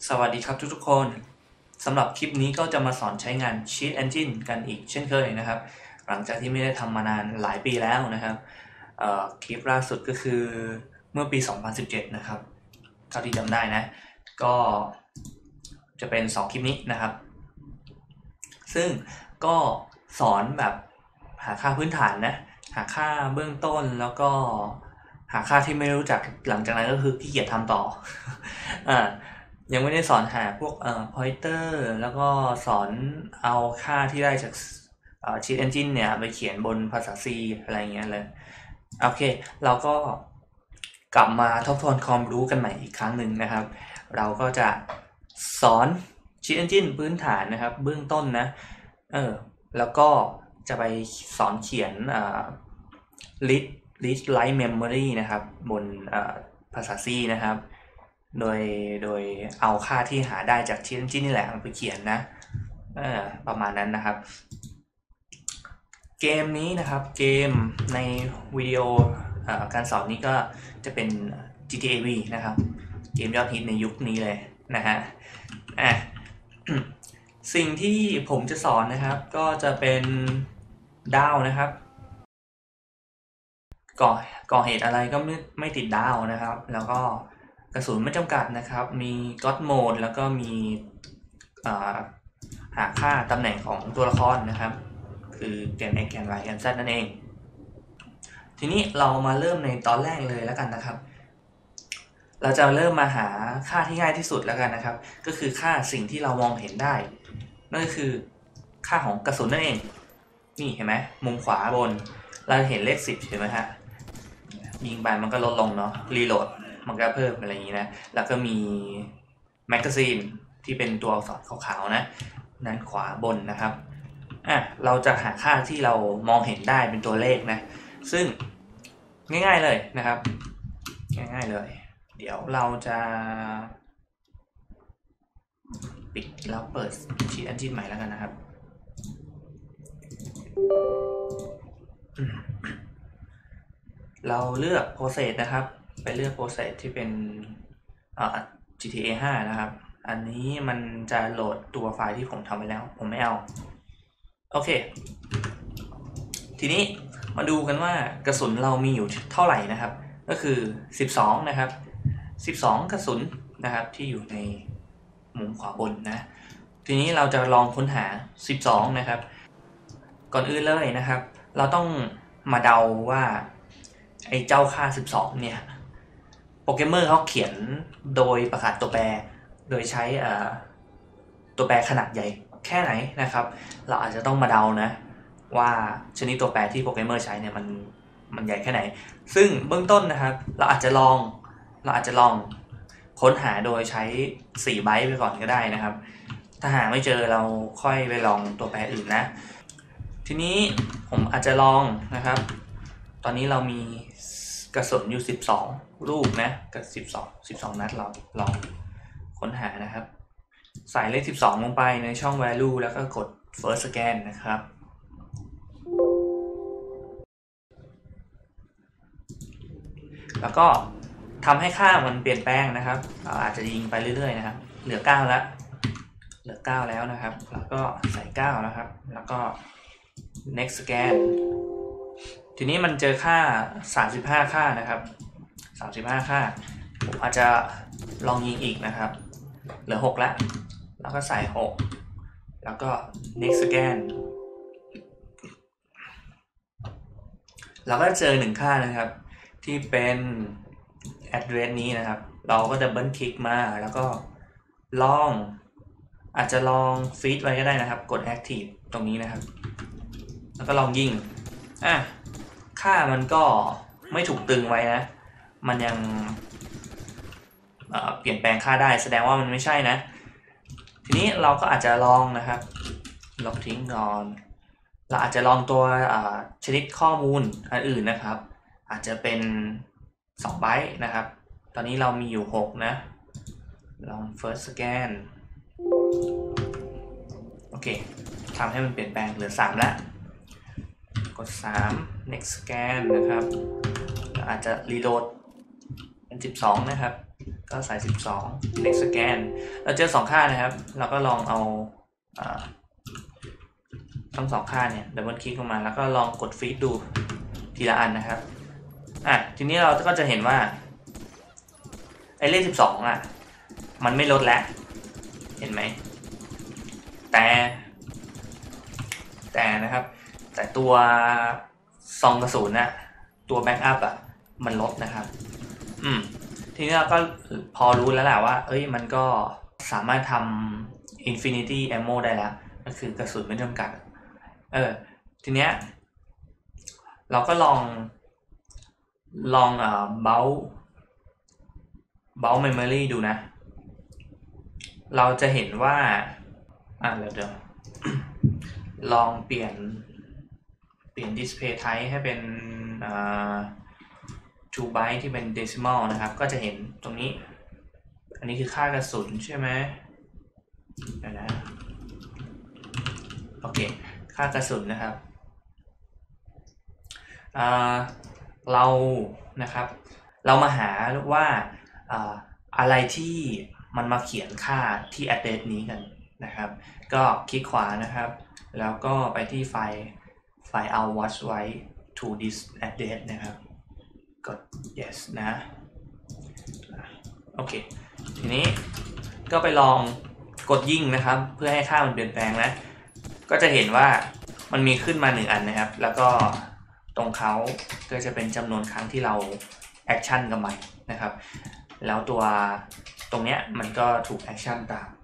สวัสดีครับทุกๆคนสำหรับคลิปนี้ก็จะมาสอนใช้งาน Cheat Engine กันอีกเช่นเคยนะครับหลังจากที่ไม่ได้ทำมานานหลายปีแล้วนะครับคลิปล่าสุดก็คือเมื่อปี 2017 นะครับเท่าที่จำได้นะก็จะเป็น2คลิปนี้นะครับซึ่งก็สอนแบบหาค่าพื้นฐานนะหาค่าเบื้องต้นแล้วก็หาค่าที่ไม่รู้จักหลังจากนั้นก็คือขี้เกียจทำต่อ ยังไม่ได้สอนหาพวกpointer แล้วก็สอนเอาค่าที่ได้จากCheat Engine เนี่ยไปเขียนบนภาษา C อะไรเงี้ยเลยโอเคเราก็กลับมาทบทวนความรู้กันใหม่อีกครั้งหนึ่งนะครับเราก็จะสอน Cheat Engine พื้นฐานนะครับเบื้องต้นนะแล้วก็จะไปสอนเขียนread write memory นะครับบนภาษา C นะครับโดยเอาค่าที่หาได้จาก Cheat Engine นี่แหละไปเขียนนะประมาณนั้นนะครับเกมนี้นะครับเกมในวิดีโอการสอนนี้ก็จะเป็น GTA V นะครับเกมยอดฮิตในยุคนี้เลยนะฮะสิ่งที่ผมจะสอนนะครับก็จะเป็นดาวนะครับก่อเหตุอะไรก็ไม่ติดดาวนะครับแล้วก็กระสุนไม่จำกัดนะครับมี God Mode แล้วก็มีหาค่าตำแหน่งของตัวละครนะครับคือแกน x แกน y แกน z นั่นเองทีนี้เรามาเริ่มในตอนแรกเลยแล้วกันนะครับเราจะเริ่มมาหาค่าที่ง่ายที่สุดแล้วกันนะครับก็คือค่าสิ่งที่เรามองเห็นได้นั่นก็คือค่าของกระสุนนั่นเองนี่เห็นไหมมุมขวาบนเราเห็นเลข10ใช่ไหมฮะยิงไปมันก็ลดลงเนาะรีโหลดมันก็เพิ่มอะไรอย่างนี้นะแล้วก็มีแมกกาซีนที่เป็นตัวอักษรขาวๆนะนั้นขวาบนนะครับเราจะหาค่าที่เรามองเห็นได้เป็นตัวเลขนะซึ่งง่ายๆเลยนะครับง่ายๆเลยเดี๋ยวเราจะปิดแล้วเปิด Cheat Engine ใหม่แล้วกันนะครับเราเลือก Process นะครับไปเลือก Process ที่เป็นGTA 5 นะครับอันนี้มันจะโหลดตัวไฟล์ที่ผมทำไว้แล้วผมไม่เอาโอเคทีนี้มาดูกันว่ากระสุนเรามีอยู่เท่าไหร่นะครับก็คือ12นะครับ12กระสุนนะครับที่อยู่ในมุมขวาบนนะทีนี้เราจะลองค้นหา12นะครับก่อนอื่นเลยนะครับเราต้องมาเดาว่าไอ้เจ้าค่า12เนี่ยโปรแกรมเมอร์เขาเขียนโดยประกาศตัวแปรโดยใช้ตัวแปรขนาดใหญ่แค่ไหนนะครับเราอาจจะต้องมาเดานะว่าชนิดตัวแปรที่โปรแกรมเมอร์ใช้เนี่ยมันใหญ่แค่ไหนซึ่งเบื้องต้นนะครับเราอาจจะลองค้นหาโดยใช้4ไบต์ไปก่อนก็ได้นะครับถ้าหาไม่เจอเราค่อยไปลองตัวแปรอื่นนะทีนี้ผมอาจจะลองนะครับตอนนี้เรามีกระสุนอยู่12ลูกนะกับ12นัดเราลองค้นหานะครับใส่เลข12ลงไปในช่อง value แล้วก็กด first scan นะครับแล้วก็ทำให้ค่ามันเปลี่ยนแปลงนะครับเราอาจจะยิงไปเรื่อยๆนะครับเหลือ9แล้วนะครับแล้วก็ใส่9นะครับแล้วก็ next scan ทีนี้มันเจอค่า35ค่านะครับ35ค่าผมอาจจะลองยิงอีกนะครับเหลือ6แล้วก็ใส่6แล้วก็ next scan เราก็เจอ1ค่านะครับที่เป็น address นี้นะครับเราก็ดับเบิลคลิกมาแล้วก็อาจจะลองฟีดไว้ก็ได้นะครับกด active ตรงนี้นะครับแล้วก็ลองยิงค่ามันก็ไม่ถูกตึงไว้นะมันยังเปลี่ยนแปลงค่าได้แสดงว่ามันไม่ใช่นะทีนี้เราก็อาจจะลองนะครับลบทิ้งก่อนเราอาจจะลองตัวชนิดข้อมูลอันอื่นนะครับอาจจะเป็น2ไบต์นะครับตอนนี้เรามีอยู่6นะลอง first scan โอเคทำให้มันเปลี่ยนแปลงเหลือ3แล้วกด3 next scan นะครับอาจจะ reload เป็น12นะครับก็ใส่12 next scan เราเจอ2ค่านะครับเราก็ลองเอาทั้ง2ค่าเนี่ยดับเบิลคลิกลงมาแล้วก็ลองกดฟีดดูทีละอันนะครับทีนี้เราก็จะเห็นว่าไอ้เลข12มันไม่ลดแล้วเห็นไหมแต่นะครับแต่ตัวซองกระสุนตัวแบ็กอัพมันลดนะครับทีนี้เราก็พอรู้แล้วแหละว่ามันก็สามารถทำ Infinity Ammo ได้แล้วก็คือกระสุนไม่จำกัดทีเนี้ยเราก็ลองbulk memory ดูนะเราจะเห็นว่าเดี๋ยวลองเปลี่ยน display type ให้เป็น2 byte ที่เป็น decimal นะครับก็จะเห็นตรงนี้อันนี้คือค่ากระสุนใช่ไหมเดี๋ยวนะโอเคค่ากระสุนนะครับเรามาหาว่าอะไรที่มันมาเขียนค่าที่ address นี้กันนะครับก็คลิกขวานะครับแล้วก็ไปที่ไฟล์ เอา watch ไว้ to this address นะครับกด yes นะโอเคทีนี้ก็ไปลองกดยิงนะครับเพื่อให้ค่ามันเปลี่ยนแปลงนะก็จะเห็นว่ามันมีขึ้นมา1อันนะครับแล้วก็ตรงเขาก็จะเป็นจำนวนครั้งที่เราแอคชั่นกับมันนะครับแล้วตัวตรงเนี้ยมันก็ถูกแอคชั่นตาม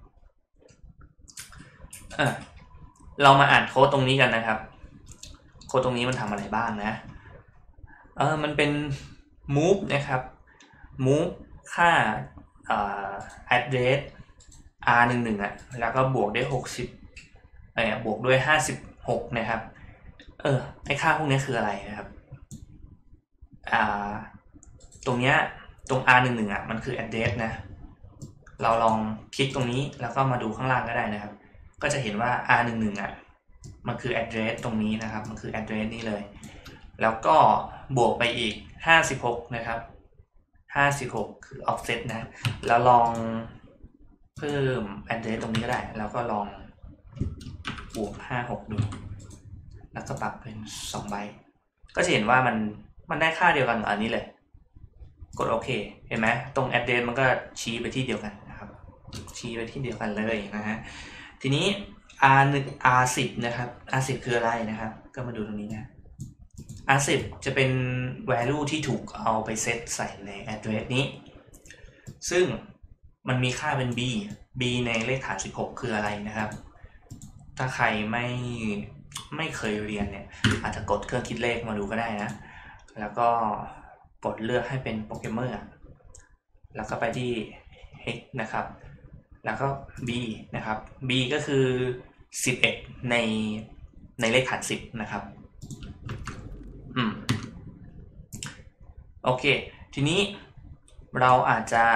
เรามาอ่านโค้ดตรงนี้กันนะครับโค้ดตรงนี้มันทำอะไรบ้างนะมันเป็น move นะครับ move ค่าaddress r11 แล้วก็บวกด้วย60บวกด้วย56นะครับไอ้ค่าพวกนี้คืออะไรนะครับตรงเนี้ยตรง r11 มันคือ address นะเราลองคลิกตรงนี้แล้วก็มาดูข้างล่างก็ได้นะครับก็จะเห็นว่า r11 มันคือ address ตรงนี้นะครับมันคือ address นี้เลยแล้วก็บวกไปอีก56นะครับ56คือ offset นะแล้วลองเพิ่ม address ตรงนี้ก็ได้แล้วก็ลองบวก56ดูแล้วก็ปรับเป็น2 ไบต์ก็จะเห็นว่ามันได้ค่าเดียวกันกับอันนี้เลยกดโอเคเห็นไหมตรง address มันก็ชี้ไปที่เดียวกันนะครับชี้ไปที่เดียวกันเลยนะฮะทีนี้ R10 นะครับ R10 คืออะไรนะครับก็มาดูตรงนี้นะ R10 จะเป็น value ที่ถูกเอาไปเซตใส่ใน address นี้ซึ่งมันมีค่าเป็น b ในเลขฐาน16คืออะไรนะครับถ้าใครไม่เคยเรียนเนี่ยอาจจะกดเครื่องคิดเลขมาดูก็ได้นะแล้วก็กดเลือกให้เป็นโปรแกรมเมอร์แล้วก็ไปที่ hex นะครับแล้วก็ b นะครับ b ก็คือ11ในเลขฐาน10นะครับโอเคทีนี้เราอาจจะ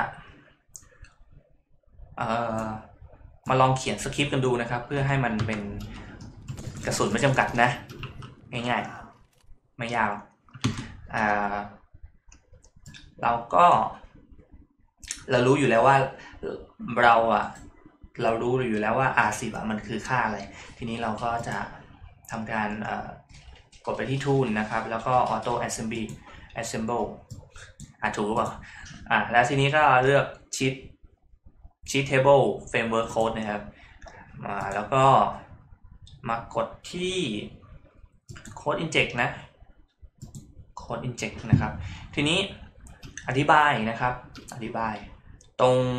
มาลองเขียนสคริปต์กันดูนะครับเพื่อให้มันเป็นกระสุนไม่จำกัดนะง่ายๆไม่ยาวเรารู้อยู่แล้วว่าเรารู้อยู่แล้วว่า R10 มันคือค่าอะไรทีนี้เราก็จะทำการกดไปที่ Tool นะครับแล้วก็ Auto Assemble ถูกหรือเปล่าแล้วทีนี้ก็เลือก Sheet Table Framework Code นะครับแล้วก็มากดที่ Code Inject นะ Code Inject นะครับทีนี้อธิบายต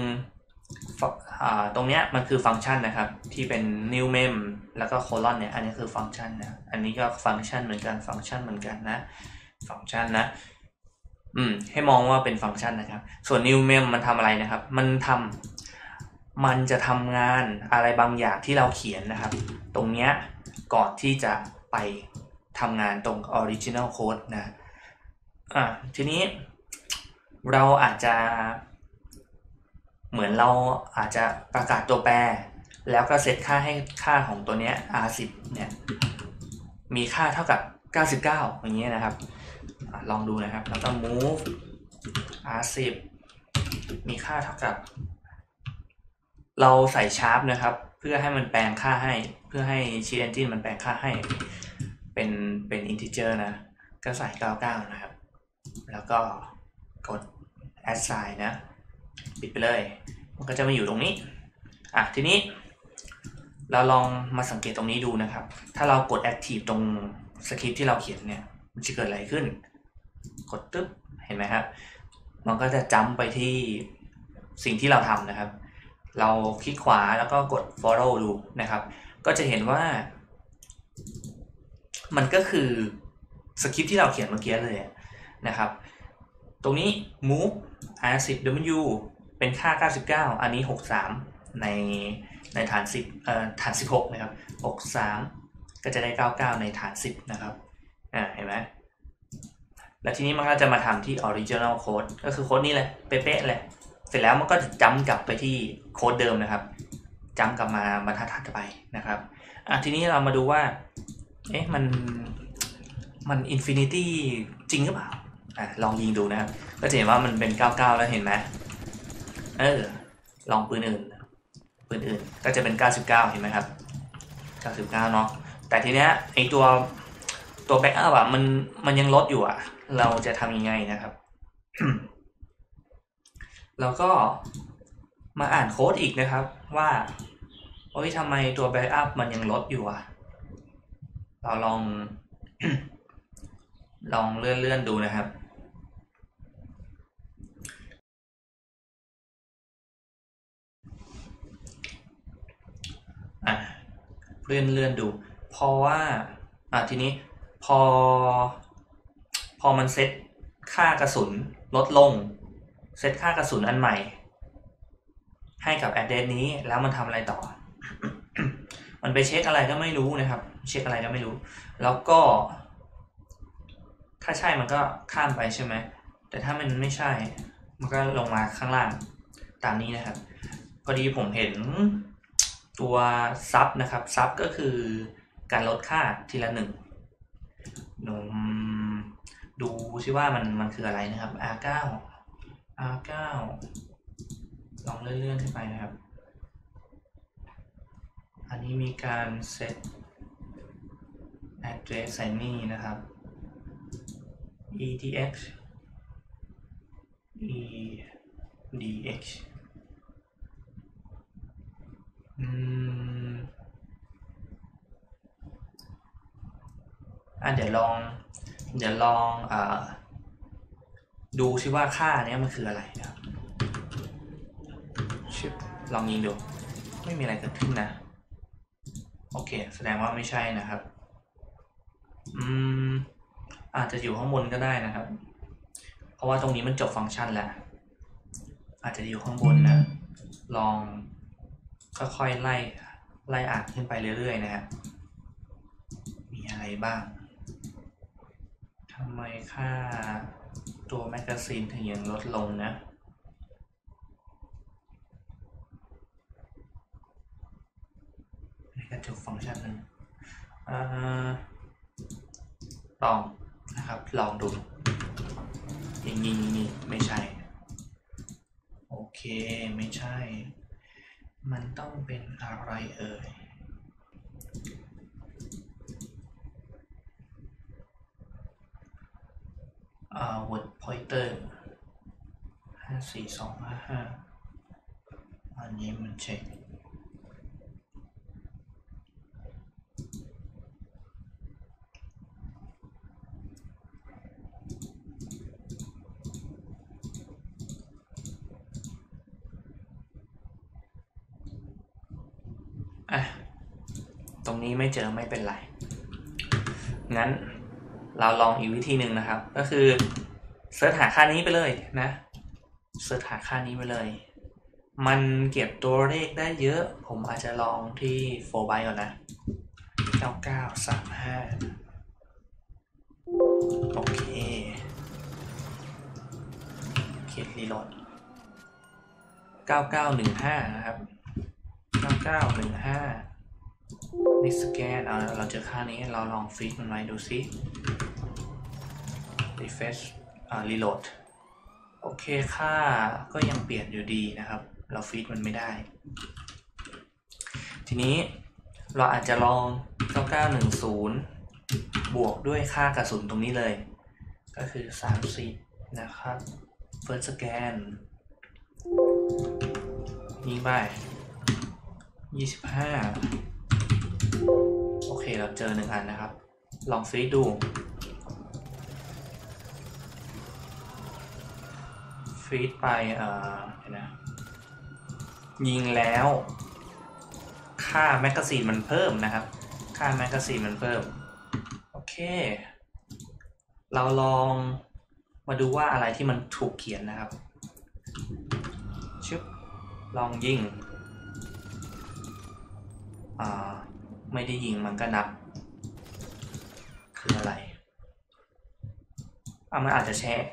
รงเนี้ยมันคือฟังก์ชันนะครับที่เป็น new mem แล้วก็ colon เนี่ยอันนี้คือฟังก์ชันนะอันนี้ก็ฟังก์ชันเหมือนกันฟังก์ชันเหมือนกันนะฟังก์ชันนะให้มองว่าเป็นฟังก์ชันนะครับส่วน new mem มันทำอะไรนะครับมันจะทำงานอะไรบางอย่างที่เราเขียนนะครับตรงเนี้ยก่อนที่จะไปทำงานตรง original code นะทีนี้เราอาจจะเหมือนเราอาจจะประกาศตัวแปรแล้วก็เซตค่าให้ค่าของตัวเนี้ย R10 เนี่ยมีค่าเท่ากับ99อย่างเงี้ยนะครับลองดูนะครับแล้วก็ move R10 มีค่าเท่ากับเราใส่ชาร์ปนะครับเพื่อให้มันแปลงค่าให้เพื่อให้ชีทเอนจินมันแปลงค่าให้เป็นอินทิเจอร์นะก็ใส่99นะครับแล้วก็กด add sign นะปิดไปเลยมันก็จะมาอยู่ตรงนี้ทีนี้เราลองมาสังเกตตรงนี้ดูนะครับถ้าเรากด active ตรงสคริปต์ที่เราเขียนเนี่ยมันจะเกิดอะไรขึ้นกดตึ๊บเห็นไหมครับมันก็จะจัมป์ไปที่สิ่งที่เราทำนะครับเราคลิกขวาแล้วก็กด follow ดูนะครับก็จะเห็นว่ามันก็คือสคริปต์ที่เราเขียนเมื่อกี้เลยนะครับตรงนี้ move r10w เป็นค่า99อันนี้63ในฐาน10ฐาน16นะครับ63ก็จะได้99ในฐาน10นะครับเห็นไหมแล้วทีนี้มันก็จะมาทำที่ original code ก็คือโค้ดนี้เลยเป๊ะๆเลยเสร็จแล้วมันก็จะจัมป์กลับไปที่โค้ดเดิมนะครับจัมป์กลับมาบรรทัดถัดไปนะครับทีนี้เรามาดูว่ามัน infinity จริงหรือเปล่าลองยิงดูนะครับก็จะเห็นว่ามันเป็น99แล้วเห็นไหมลองปืนอื่นก็จะเป็น99เห็นไหมครับ99เนาะแต่ทีเนี้ยไอตัวแบ็กอัพมันยังลดอยู่เราจะทำยังไงนะครับ แล้วก็มาอ่านโค้ดอีกนะครับว่าทำไมตัวแบ็กอัพมันยังลดอยู่เราลอง ลองเลื่อนดูนะครับเลื่อนดูเพราะว่าทีนี้พอมันเซตค่ากระสุนลดลงเซตค่ากระสุนอันใหม่ให้กับ address นี้แล้วมันทำอะไรต่อ มันไปเช็คอะไรก็ไม่รู้นะครับเช็คอะไรก็ไม่รู้แล้วก็ถ้าใช่มันก็ข้ามไปใช่ไหมแต่ถ้ามันไม่ใช่มันก็ลงมาข้างล่างตามนี้นะครับพอดีผมเห็นตัวซับนะครับซับก็คือการลดค่าทีละ1ดูซิว่ามันคืออะไรนะครับ R9 ลองเลื่อนขึ้นไปนะครับอันนี้มีการเซต address ใส่นี่นะครับ edxเดี๋ยวลองดูซิว่าค่านี้มันคืออะไรนะครับลองยิงดูไม่มีอะไรเกิดขึ้นนะโอเคแสดงว่าไม่ใช่นะครับอาจจะอยู่ข้างบนก็ได้นะครับเพราะว่าตรงนี้มันจบฟังก์ชันแล้วอาจจะอยู่ข้างบนนะลองค่อยๆไล่อ่านขึ้นไปเรื่อยๆนะครับมีอะไรบ้างทำไมค่าตัวแมกกาซีนถึงยังลดลงนะนี่ก็จบฟังก์ชันนึงลองนะครับลองดูอย่างนี้ไม่ใช่โอเคไม่ใช่มันต้องเป็นอะไรเอ่ยword pointer 54255อันนี้มันเช็คตรงนี้ไม่เจอไม่เป็นไรงั้นเราลองอีกวิธีหนึ่งนะครับก็คือเสิร์ชหาค่านี้ไปเลยนะเสิร์ชหาค่านี้ไปเลยมันเก็บตัวเลขได้เยอะผมอาจจะลองที่4 byte ก่อนนะ9935โอเครีโหลด9915นะครับ9915นี่สแกนเราเจอค่านี้เราลองฟีดมันไว้ดูซิ refresh reload โอเคค่าก็ยังเปลี่ยนอยู่ดีนะครับเราฟีดมันไม่ได้ทีนี้เราอาจจะลอง9910บวกด้วยค่ากระสุนตรงนี้เลยก็คือ30นะครับ First Scan ยิงไป25โอเคเราเจอ1อันนะครับลองฟีดดูฟีดไปเห็นนะยิงแล้วค่าแมกกาซีนมันเพิ่มนะครับค่าแมกกาซีนมันเพิ่มโอเคเราลองมาดูว่าอะไรที่มันถูกเขียนนะครับชึบลองยิงไม่ได้ยิงมันก็นับคืออะไรมันอาจจะแชร์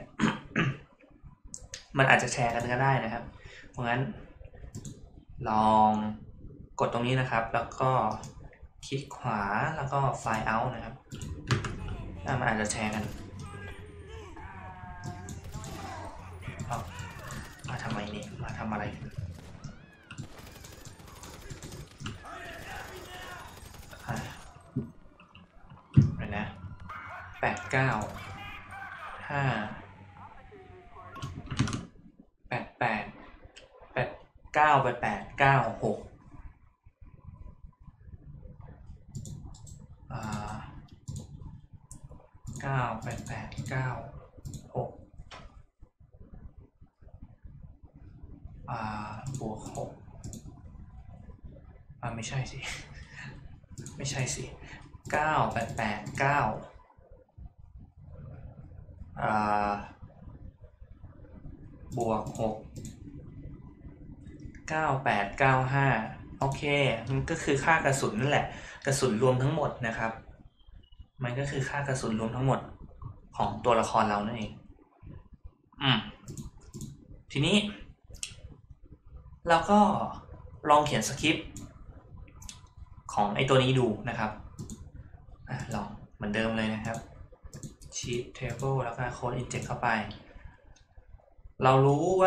มันอาจจะแชร์กันก็ได้นะครับเพราะงั้นลองกดตรงนี้นะครับแล้วก็คลิกขวาแล้วก็ไฟล์ out นะครับมันอาจจะแชร์กันมาทำไมเนี่ยมาทำอะไรอะไรนะบวก6ไม่ใช่สิไม่ใช่สิ9889บวก6 9895โอเคมันก็คือค่ากระสุนนั่นแหละกระสุนรวมทั้งหมดนะครับมันก็คือค่ากระสุนรวมทั้งหมดของตัวละครเรานั่นเองทีนี้เราก็ลองเขียนสคริปต์ของไอตัวนี้ดูนะครับลองเหมือนเดิมเลยนะครับ sheet table แล้วก็ code inject เข้าไปเรารู้ว่า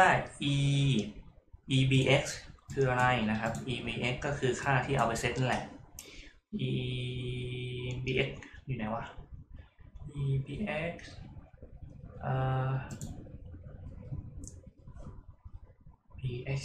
ebx คืออะไรนะครับ ebx ก็คือค่าที่เอาไปเซตนั่นแหละ ebx อยู่ไหนวะ ebx bx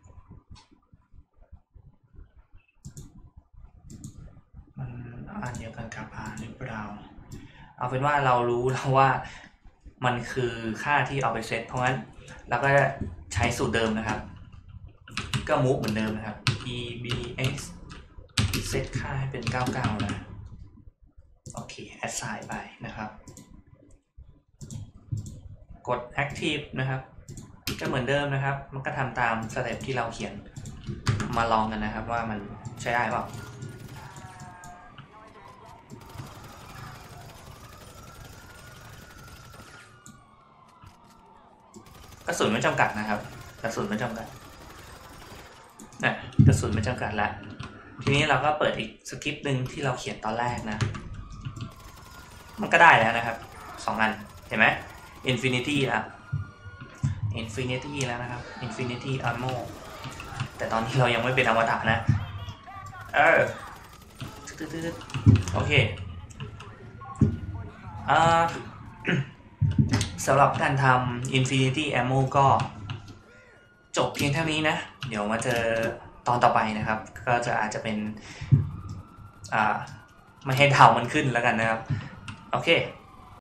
มันอ่านเดียวกันกับหรือเปล่าเอาเป็นว่าเรารู้แล้วว่ามันคือค่าที่เอาไปเซตเพราะงั้นเราก็ใช้สูตรเดิมนะครับก็ move เหมือนเดิมนะครับ ebx เซตค่าให้เป็น99นะโอเค assign ไปนะครับกด active นะครับก็เหมือนเดิมนะครับมันก็ทำตามสเต็ปที่เราเขียนมาลองกันนะครับว่ามันใช้ได้เปล่ากระสุนไม่จำกัดนะครับกระสุนไม่จำกัดกระสุนไม่จำกัดแล้วทีนี้เราก็เปิดอีกสคริปต์หนึ่งที่เราเขียนตอนแรกนะมันก็ได้แล้วนะครับ2อันเห็นไหม Infinity แล้วนะครับ Infinity Ammo แต่ตอนนี้เรายังไม่เป็นอมตะนะโอเคสำหรับการทำ Infinity Ammo ก็จบเพียงเท่านี้นะเดี๋ยวมาเจอตอนต่อไปนะครับก็จะอาจจะเป็นไม่ให้ดาวมันขึ้นแล้วกันนะครับโอเค